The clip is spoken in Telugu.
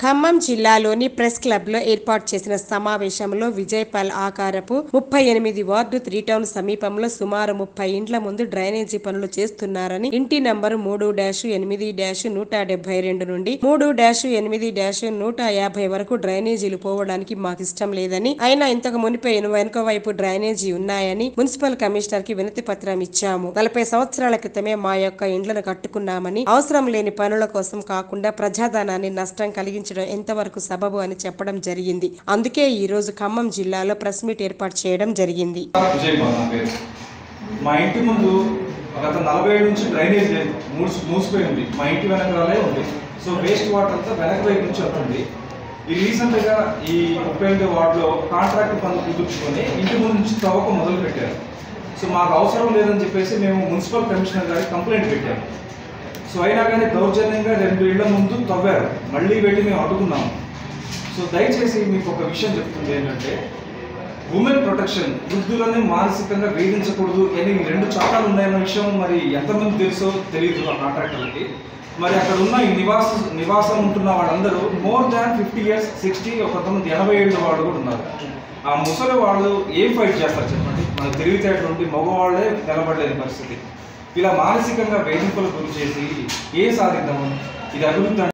ఖమ్మం జిల్లాలోని ప్రెస్ క్లబ్ లో ఏర్పాటు చేసిన సమావేశంలో విజయపాల్ ఆకారపు 38 వార్డు 3 టౌన్ సమీపంలో సుమారు 30 ఇండ్ల ముందు డ్రైనేజీ పనులు చేస్తున్నారని, ఇంటి నంబరు 3-8-172 నుండి 3-8-150 వరకు డ్రైనేజీలు పోవడానికి మాకిష్టం లేదని, అయినా ఇంతకు మునిపే వెనుక వైపు డ్రైనేజీ ఉన్నాయని మున్సిపల్ కమిషనర్ కి వినతి పత్రం ఇచ్చాము. 40 సంవత్సరాల క్రితమే మా యొక్క ఇండ్లను కట్టుకున్నామని, అవసరం లేని పనుల కోసం కాకుండా ప్రజాధనాన్ని నష్టం కలిగించడం ఎంతవరకు సబబు అని చెప్పడం జరిగింది. అందుకే ఈ రోజు ఖమ్మం జిల్లాలో ప్రెస్ మీట్ ఏర్పాటు చేయడం జరిగింది. మా ఇంటి ముందు గత 40 ఏళ్ళ నుంచి డ్రైనేజ్ లేదు, మూసిపోయి ఉంది. మా ఇంటి వెనకాలే ఉంది. సో వేస్ట్ వాటర్ అంతా వెనక వైపు నుంచి వస్తుంది. ఈ రీసెంట్గా ఈ 38 వార్డులో కాంట్రాక్ట్ పనులు కుదుర్చుకొని ఇంటి ముందు నుంచి తవ్వక మొదలు పెట్టారు. సో మాకు అవసరం లేదని చెప్పేసి మేము మున్సిపల్ కమిషనర్ గారికి కంప్లైంట్ పెట్టాము. సో అయినా కానీ దౌర్జన్యంగా 2 ఇళ్ల ముందు తవ్వారు. మళ్ళీ వెళ్ళి మేము అడుగున్నాము. సో దయచేసి మీకు ఒక విషయం చెప్తుంది ఏంటంటే, ఉమెన్ ప్రొటెక్షన్, వృద్ధులని మానసికంగా వేధించకూడదు అని 2 చట్టాలు ఉన్నాయన్న విషయం మరి ఎంతమంది తెలుసో తెలియదు ఆ కాంట్రాక్టర్లకి. మరి అక్కడ ఉన్న ఈ నివాసం ఉంటున్న వాళ్ళందరూ మోర్ దాన్ 50 years, 60, కొంతమంది 80 ఏళ్ళ వాళ్ళు కూడా ఉన్నారు. ఆ ముసలి వాళ్ళు ఏం ఫైట్ చేస్తారు చెప్పండి? మన తెలివితేటలు ఉండి మగవాళ్ళే నిలబడలేని పరిస్థితి. ఇలా మానసికంగా వేధింపులకు గురి చేసి ఏం సాధిద్దాము? ఇది అభివృద్ధి